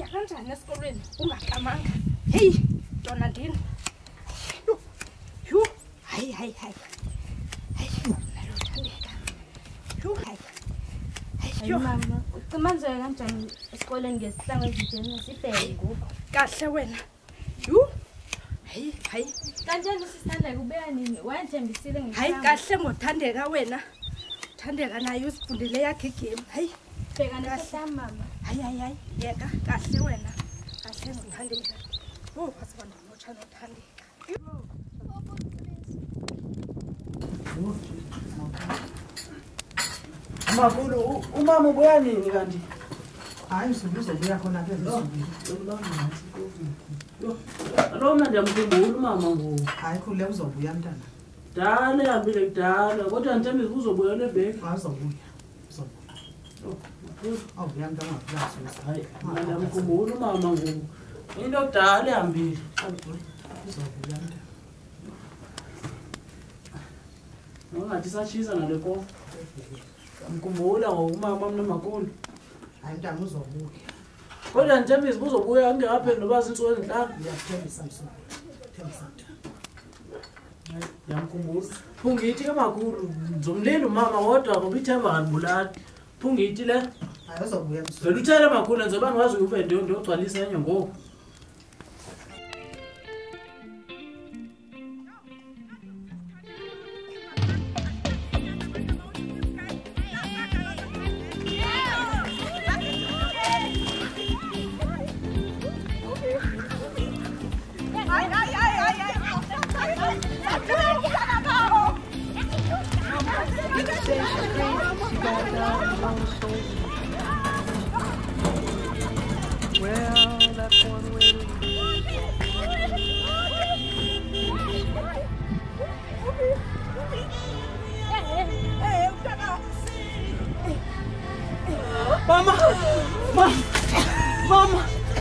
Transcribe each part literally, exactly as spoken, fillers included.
ufunda kanjani esikolweni ungaxamanga? Hey, Dona Ndini. Yu, hayi hayi hayi. Hayi, nalo Thandeka. Yu, hayi. Hayi, mama, ucimanje kanjani esikoleni ngesihlangu ezijeni sibheke ngoku? Kahle wena. Yu. Hayi, hayi. Kanjani usithandeka ubeka nini? Wayethembisile ngesihlangu. Hayi kahle ngoThandeka wena. Thandeka naye usifundele yakhe game. Hayi. Bheka nesihlangu mama. Hayi hayi hayi. Yeka kahle wena. Kahle ngoThandeka. Oh, asibanda mocha noThandeka. Makhulu, umama ubuya nini kanti? Hayi usubiza ubuya khona ke ngisubile. Lo mna ndiyamkhumbula umama ngoku. Hayi khule uzobuya mntana. Dala ehambile kudala kodwa Ntlanezwe uzobuya le bheki. Azobuya. Uzobuya. Oh, ubuya mntana ngaphansi. Hayi, ndiyamkhumbula umama ngoku. Into kudala ehambile. Uzobuya mntana. Ungathi sashisa ngale kofu. Ngikhumbula ngokumama mna makhulu. Hayi mntana uzobuya. Kodwa Ntlanezwe uzobuya angekapheli noba zinsuku ezinhlanu. Ngiyathembisa msuku. Thembisa mntana. Yamkhumbula. Phungithi ke makhulu, ngizomlinda umama kodwa ngoba ithemba kanibulali. Phungithi le. Hayi uzobuya msuku. Vele uthele makhulu njengoba ngiwazi ukuve nto ndogcwalisa enye ngoku. Well, that's one way to Mama! Mama! Mama!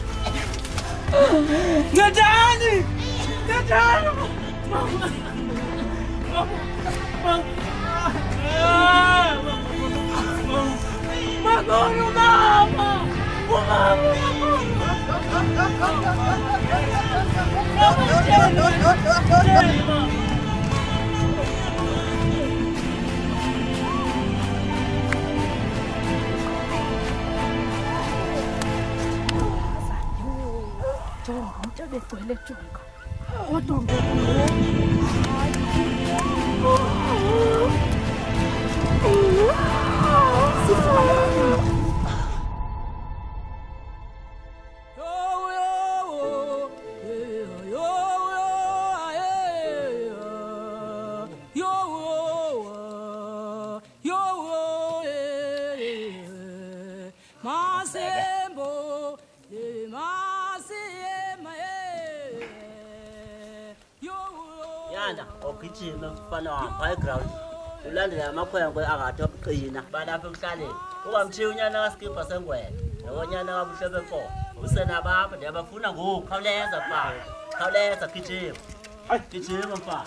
Ngedani! Ngedani! Mama! Mama! Makhulu mama! Jonga umuntu ebegcwele jonga. Kodwa ngoku ogijima mfana wahamba eground ulandela amakhwenkwe angathi oqina balapha emhlaleni ukamthiya unyana kaSkipha sengwele nonyana kabuhle befo usenabapha ndiyabafuna ngoku khawuleza mfana khawuleza gijima hayi gijima mfana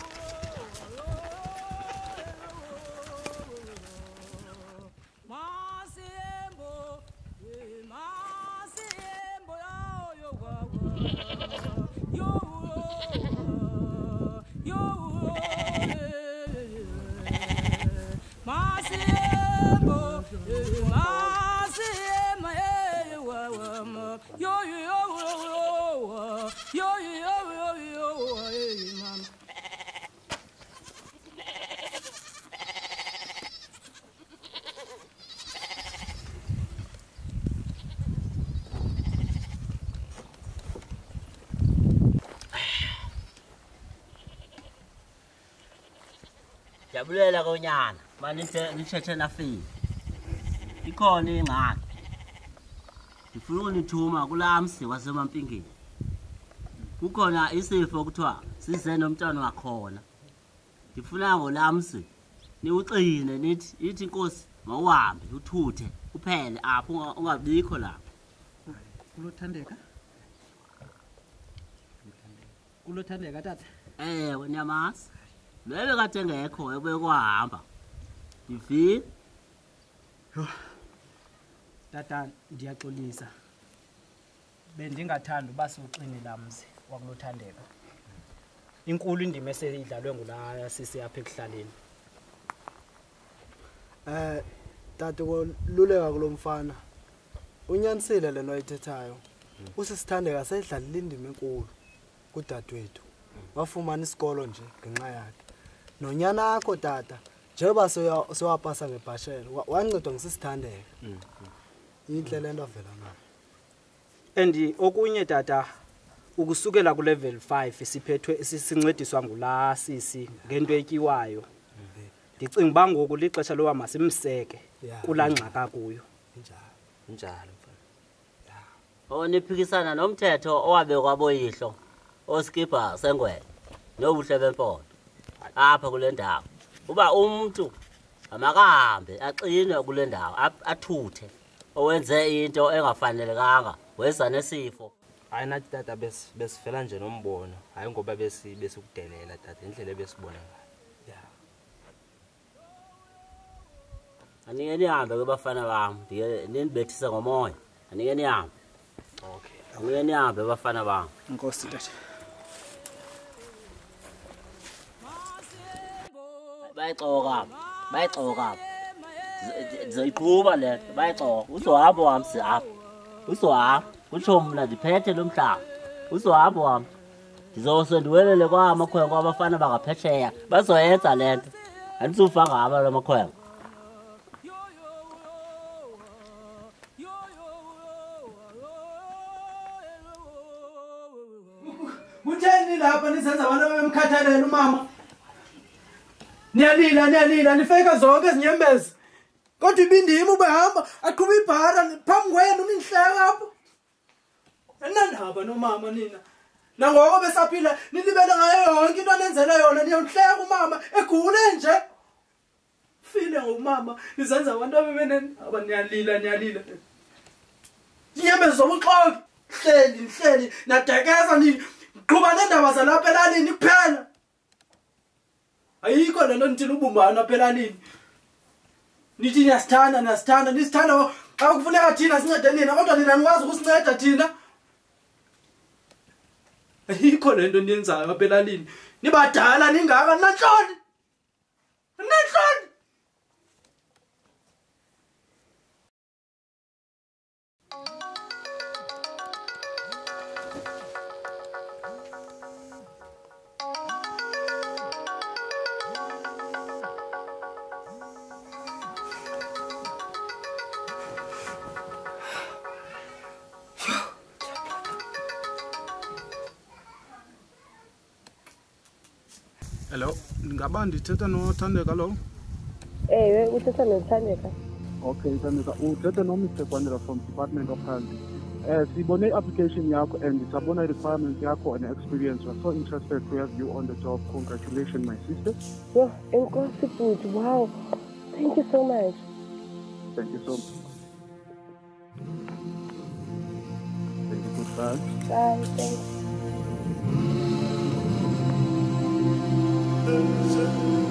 Jabulela konyana manithe nithethe na fee ikhona ingxaki ngifuna ukunithuma kulamsi wasemampingeni kukhona isifo kuthiwa size nomntwana wakhona ngifuna ngolamsi niuqine nithi ithi inkosi mawuhambe uthuthe uphele apho ungabikho lapho kulothandeka kulothandeka tata ewe nyamasi Bebe kade ngekho ebekwahamba. Ivi. Tata ndiyaxolisa. bendingathanda uba siwucini lamzi wakulothandeka. Inkulu indima eseyidlalwe ngulaa sisi apha ekuhlaleni. Eh tata koluleka kulomfana. Unyanisile lento ayithethayo. Usisithandeka sayidlalile indima enkulu kudadewethu. Wafumana isikolo nje ngenxa yakhe. Nonyana akho tata njengoba sewapasa ngebhashela wancedwa ngisisithandeka. Inhle lento avela nayo. And okunye tata ukusukela ku level five siphethwe sisincediswa ngulaa sisi ngento etyiwayo. Ndicinga uba ngoku lixesha loba masimseke kulaa ngxaka kuyo. Njalo mfana. Oniphikisana nomthetho owabe kwaboyihlo oskipa sengwele nobuhle bempondo apha kule ndawo. Uba umuntu amakahambe aqine kule ndawo athuthe owenze into engafanelekanga weza nesifo. Hayi nathi tata besifela nje nombono, hayi ngoba besi besikudelela tata indlela ebesibona ngayo. Anike nihambe ke bafana bami, ndike nibethisa ngomoya. Anike nihambe. Okay. Anike nihambe bafana bami. Inkosi tata. Bayixoka, bayixoka. Ziyiquba le, bayixoka. Uzohamba wamsi apha. Uzohamba, utsho mna ndiphethe lo mhlaba. Uzohamba wami. Ndizose ndiwelele kwamakhwenkwe abafana bangaphetsheya. Bazoyenza le nto. Andizufa ngaba la makhwenkwe. Kutheni lapha nisenza abantu abemkhathalela umama? Niyalila niyalila nifeka zonke izinyembezi. Kodwa ibindima ubehamba aqhuba ibhara phambi kwenu ninhleka apho. Enandaba nomama nina. Nangoko besaphila nilibele ngayo yonke into anenzela yona niyonhleka umama egule nje. File ngomama nizenza abantu abebenen abaniyalila niyalila. Inyembezi zobuxoki hleli hleli nadekeza ni qhuba nendaba zalapha elalini kuphela. Ayikho lento nithi ubumbano apha elalini. Nithi niyasithanda niyasithanda nisithanda xa kufuneka thina sincede nina kodwa nina nikwazi ukusinceda thina. Ayikho lento niyenzayo apha elalini. Nibadala ningaka nanhloni. Nanhloni. Hello, ngaba ndithetha noThandeka lo? Ewe, uthetha noThandeka. Okay, Thandeka, uthetha noMister Kwandela from Department of Health. Eh, sibone application yakho and sabona requirements yakho and experience. We're so interested to have you on the job. Congratulations, my sister. Yo, enkosi futhi. Wow. Thank you so much. Thank you so much. Thank you, goodbye. Bye, thanks. Thank you.